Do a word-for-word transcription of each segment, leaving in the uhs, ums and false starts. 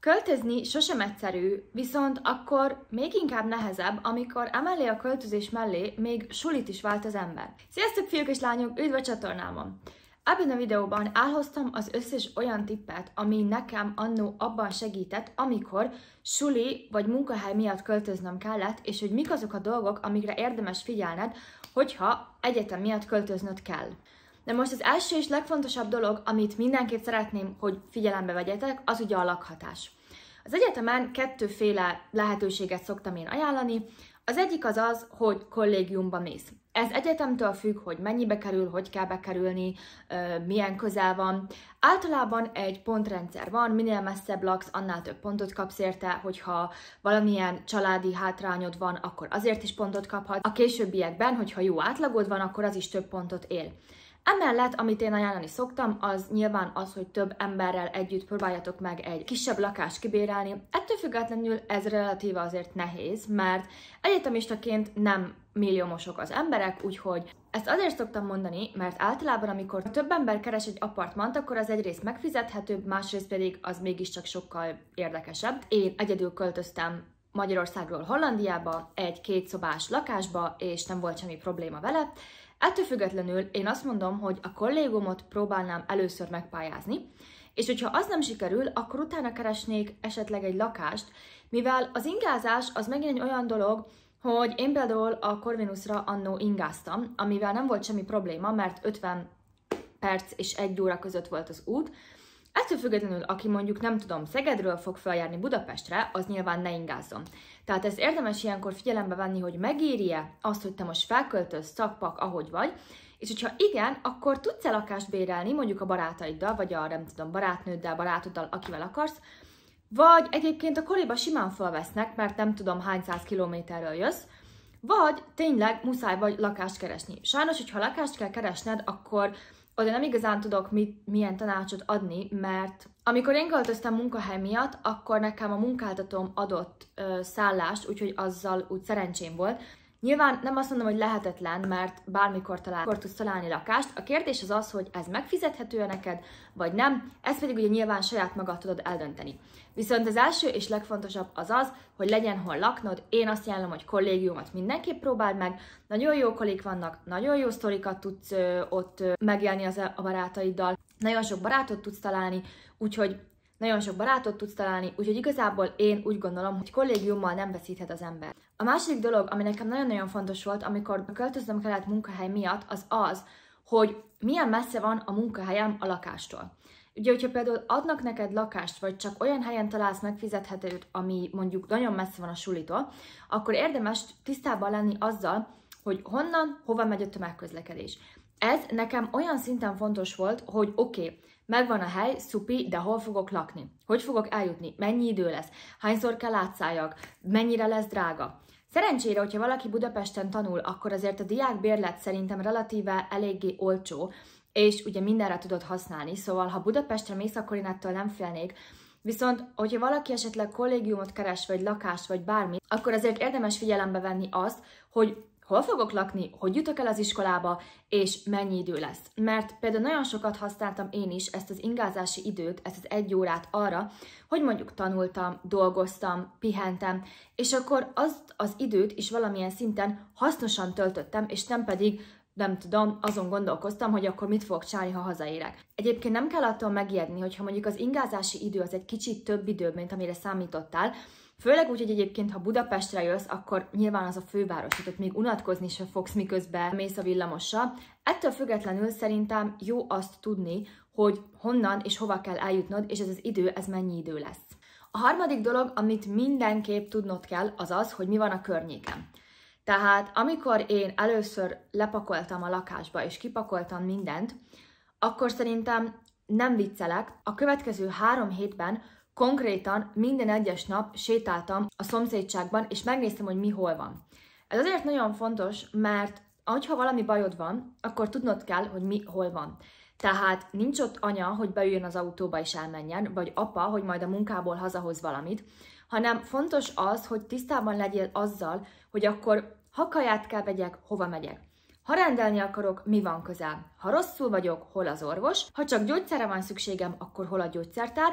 Költözni sosem egyszerű, viszont akkor még inkább nehezebb, amikor emellé a költözés mellé még sulit is vált az ember. Sziasztok fiúk és lányok, üdv a csatornámon! Ebben a videóban elhoztam az összes olyan tippet, ami nekem annó abban segített, amikor suli vagy munkahely miatt költöznöm kellett, és hogy mik azok a dolgok, amikre érdemes figyelned, hogyha egyetem miatt költöznöd kell. De most az első és legfontosabb dolog, amit mindenképp szeretném, hogy figyelembe vegyetek, az ugye a lakhatás. Az egyetemen kettőféle lehetőséget szoktam én ajánlani. Az egyik az az, hogy kollégiumba mész. Ez egyetemtől függ, hogy mennyibe kerül, hogy kell bekerülni, milyen közel van. Általában egy pontrendszer van, minél messzebb laksz, annál több pontot kapsz érte, hogyha valamilyen családi hátrányod van, akkor azért is pontot kaphat. A későbbiekben, hogyha jó átlagod van, akkor az is több pontot ér. Emellett, amit én ajánlani szoktam, az nyilván az, hogy több emberrel együtt próbáljatok meg egy kisebb lakást kibérelni. Ettől függetlenül ez relatíve azért nehéz, mert egyetemistaként nem milliómosok az emberek, úgyhogy ezt azért szoktam mondani, mert általában, amikor több ember keres egy apartmant, akkor az egyrészt megfizethetőbb, másrészt pedig az mégiscsak sokkal érdekesebb. Én egyedül költöztem Magyarországról Hollandiába, egy kétszobás lakásba, és nem volt semmi probléma vele. Ettől függetlenül én azt mondom, hogy a kollégiumot próbálnám először megpályázni, és hogyha az nem sikerül, akkor utána keresnék esetleg egy lakást, mivel az ingázás az megint egy olyan dolog, hogy én például a Corvinusra annó ingáztam, amivel nem volt semmi probléma, mert ötven perc és egy óra között volt az út. Ettől függetlenül, aki mondjuk nem tudom, Szegedről fog feljárni Budapestre, az nyilván ne ingázzon. Tehát ezt érdemes ilyenkor figyelembe venni, hogy megéri-e azt, hogy te most felköltöz szakpak, ahogy vagy, és hogyha igen, akkor tudsz-e lakást bérelni, mondjuk a barátaiddal, vagy a nem tudom, barátnőddel, barátoddal, akivel akarsz, vagy egyébként a koriba simán felvesznek, mert nem tudom hány száz kilométerről jössz, vagy tényleg muszáj vagy lakást keresni. Sajnos, hogyha lakást kell keresned, akkor oda nem igazán tudok mit, milyen tanácsot adni, mert amikor én költöztem munkahely miatt, akkor nekem a munkáltatóm adott ö, szállást, úgyhogy azzal úgy szerencsém volt. Nyilván nem azt mondom, hogy lehetetlen, mert bármikor talál, tudsz találni lakást. A kérdés az az, hogy ez megfizethető neked, vagy nem, ezt pedig ugye nyilván saját magad tudod eldönteni. Viszont az első és legfontosabb az az, hogy legyen hol laknod. Én azt ajánlom, hogy kollégiumot mindenképp próbáld meg. Nagyon jó kollég vannak, nagyon jó sztorikat tudsz ö, ott ö, megélni az, a barátaiddal. Nagyon sok barátot tudsz találni, úgyhogy Nagyon sok barátot tudsz találni, úgyhogy igazából én úgy gondolom, hogy kollégiummal nem veszíthet az ember. A második dolog, ami nekem nagyon-nagyon fontos volt, amikor költöznem kellett munkahely miatt, az az, hogy milyen messze van a munkahelyem a lakástól. Ugye, hogyha például adnak neked lakást, vagy csak olyan helyen találsz megfizethetőt, ami mondjuk nagyon messze van a sulitól, akkor érdemes tisztában lenni azzal, hogy honnan, hova megy a tömegközlekedés. Ez nekem olyan szinten fontos volt, hogy oké, okay, megvan a hely, szupi, de hol fogok lakni? Hogy fogok eljutni? Mennyi idő lesz? Hányszor kell átszálljak? Mennyire lesz drága? Szerencsére, hogyha valaki Budapesten tanul, akkor azért a diákbérlet szerintem relatíve eléggé olcsó, és ugye mindenre tudod használni, szóval ha Budapestre mész, akkor én ettől nem félnék. Viszont, hogyha valaki esetleg kollégiumot keres, vagy lakást, vagy bármi, akkor azért érdemes figyelembe venni azt, hogy hol fogok lakni, hogy jutok el az iskolába, és mennyi idő lesz. Mert például nagyon sokat használtam én is ezt az ingázási időt, ezt az egy órát arra, hogy mondjuk tanultam, dolgoztam, pihentem, és akkor azt az időt is valamilyen szinten hasznosan töltöttem, és nem pedig, nem tudom, azon gondolkoztam, hogy akkor mit fogok csinálni, ha hazaérek. Egyébként nem kell attól megijedni, hogyha mondjuk az ingázási idő az egy kicsit több idő, mint amire számítottál, főleg úgy, hogy egyébként, ha Budapestre jössz, akkor nyilván az a főváros, hogy ott még unatkozni sem fogsz, miközben mész a villamossal. Ettől függetlenül szerintem jó azt tudni, hogy honnan és hova kell eljutnod, és ez az idő, ez mennyi idő lesz. A harmadik dolog, amit mindenképp tudnod kell, az az, hogy mi van a környéken. Tehát amikor én először lepakoltam a lakásba, és kipakoltam mindent, akkor szerintem nem viccelek, a következő három hétben konkrétan minden egyes nap sétáltam a szomszédságban, és megnéztem, hogy mi hol van. Ez azért nagyon fontos, mert ha valami bajod van, akkor tudnod kell, hogy mi hol van. Tehát nincs ott anya, hogy beüljön az autóba és elmenjen, vagy apa, hogy majd a munkából hazahoz valamit, hanem fontos az, hogy tisztában legyél azzal, hogy akkor ha kaját kell vegyek, hova megyek. Ha rendelni akarok, mi van közel? Ha rosszul vagyok, hol az orvos? Ha csak gyógyszerre van szükségem, akkor hol a gyógyszertár?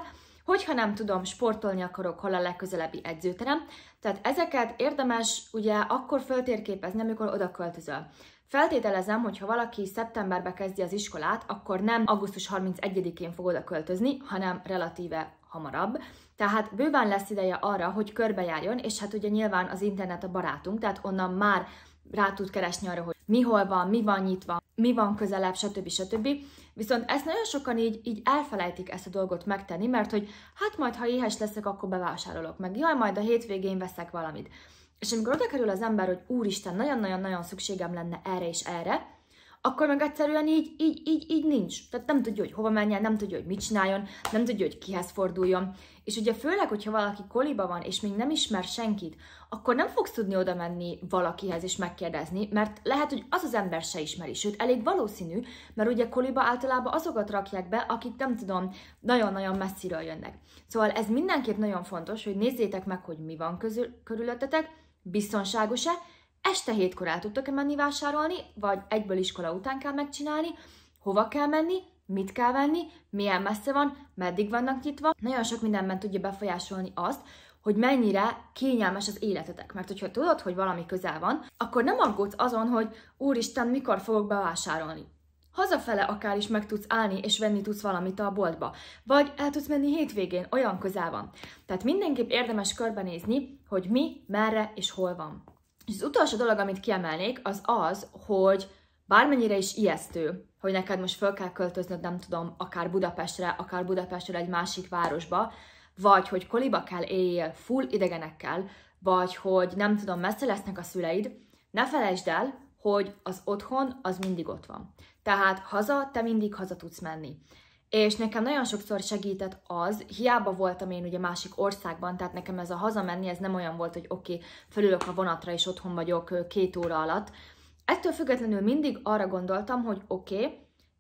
hogyha nem tudom, sportolni akarok, hol a legközelebbi edzőterem. Tehát ezeket érdemes ugye akkor föltérképezni, amikor oda költözöl. Feltételezem, hogy ha valaki szeptemberbe kezdi az iskolát, akkor nem augusztus harmincegyedikén fog oda költözni, hanem relatíve hamarabb. Tehát bőven lesz ideje arra, hogy körbejárjon, és hát ugye nyilván az internet a barátunk, tehát onnan már rá tud keresni arra, hogy mi hol van, mi van nyitva, mi van közelebb, stb. stb. Viszont ezt nagyon sokan így, így elfelejtik ezt a dolgot megtenni, mert hogy hát majd, ha éhes leszek, akkor bevásárolok meg. Jaj, majd a hétvégén veszek valamit. És amikor oda kerül az ember, hogy úristen, nagyon-nagyon-nagyon szükségem lenne erre és erre, akkor meg egyszerűen így, így, így, így nincs. Tehát nem tudja, hogy hova menjen, nem tudja, hogy mit csináljon, nem tudja, hogy kihez forduljon. És ugye főleg, hogyha valaki koliba van, és még nem ismer senkit, akkor nem fogsz tudni oda menni valakihez és megkérdezni, mert lehet, hogy az az ember se ismeri, sőt, elég valószínű, mert ugye koliba általában azokat rakják be, akik nem tudom, nagyon-nagyon messziről jönnek. Szóval ez mindenképp nagyon fontos, hogy nézzétek meg, hogy mi van közül, körülöttetek, biztonságos-e, este hétkor el tudtok-e menni vásárolni, vagy egyből iskola után kell megcsinálni, hova kell menni, mit kell venni, milyen messze van, meddig vannak nyitva. Nagyon sok mindenben tudja befolyásolni azt, hogy mennyire kényelmes az életetek. Mert hogyha tudod, hogy valami közel van, akkor nem aggódsz azon, hogy úristen, mikor fogok bevásárolni. Hazafele akár is meg tudsz állni, és venni tudsz valamit a boltba. Vagy el tudsz menni hétvégén, olyan közel van. Tehát mindenképp érdemes körbenézni, hogy mi, merre és hol van. És az utolsó dolog, amit kiemelnék, az az, hogy bármennyire is ijesztő, hogy neked most föl kell költöznöd, nem tudom, akár Budapestre, akár Budapestről egy másik városba, vagy hogy koliba kell éljél full idegenekkel, vagy hogy nem tudom, messze lesznek a szüleid, ne felejtsd el, hogy az otthon az mindig ott van. Tehát haza, te mindig haza tudsz menni. És nekem nagyon sokszor segített az, hiába voltam én ugye másik országban, tehát nekem ez a hazamenni, ez nem olyan volt, hogy oké, okay, fölülök a vonatra és otthon vagyok két óra alatt. Ettől függetlenül mindig arra gondoltam, hogy oké, okay,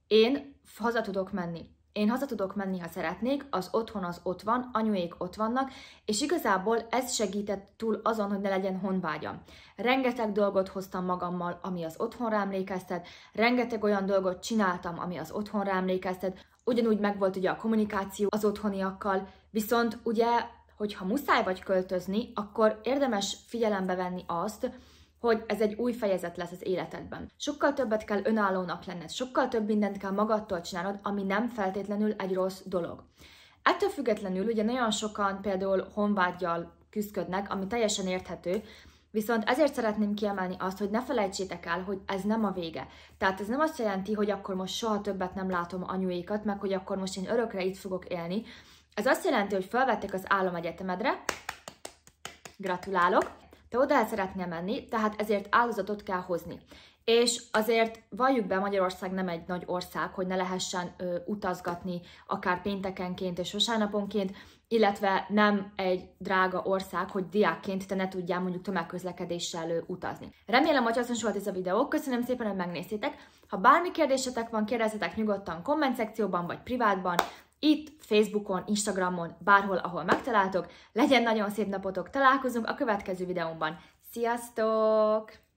én haza tudok menni. Én haza tudok menni, ha szeretnék, az otthon az ott van, anyuék ott vannak, és igazából ez segített túl azon, hogy ne legyen honvágyam. Rengeteg dolgot hoztam magammal, ami az otthonra emlékeztet, rengeteg olyan dolgot csináltam, ami az otthonra emlékeztet, ugyanúgy megvolt ugye a kommunikáció az otthoniakkal, viszont ugye, hogyha muszáj vagy költözni, akkor érdemes figyelembe venni azt, hogy ez egy új fejezet lesz az életedben. Sokkal többet kell önállónak lenned, sokkal több mindent kell magadtól csinálnod, ami nem feltétlenül egy rossz dolog. Ettől függetlenül ugye nagyon sokan például honvággyal küzdködnek, ami teljesen érthető, viszont ezért szeretném kiemelni azt, hogy ne felejtsétek el, hogy ez nem a vége. Tehát ez nem azt jelenti, hogy akkor most soha többet nem látom anyuékat, meg hogy akkor most én örökre itt fogok élni. Ez azt jelenti, hogy felvették az államegyetemedre, gratulálok, te oda el szeretnél menni, tehát ezért áldozatot kell hozni. És azért valljuk be, Magyarország nem egy nagy ország, hogy ne lehessen ö, utazgatni akár péntekenként és vasárnaponként, illetve nem egy drága ország, hogy diákként te ne tudjál mondjuk tömegközlekedéssel ö, utazni. Remélem, hogy hasznos volt ez a videó, köszönöm szépen, hogy megnéztétek. Ha bármi kérdésetek van, kérdezzetek nyugodtan komment szekcióban vagy privátban, itt, Facebookon, Instagramon, bárhol, ahol megtaláltok. Legyen nagyon szép napotok, találkozunk a következő videómban. Sziasztok!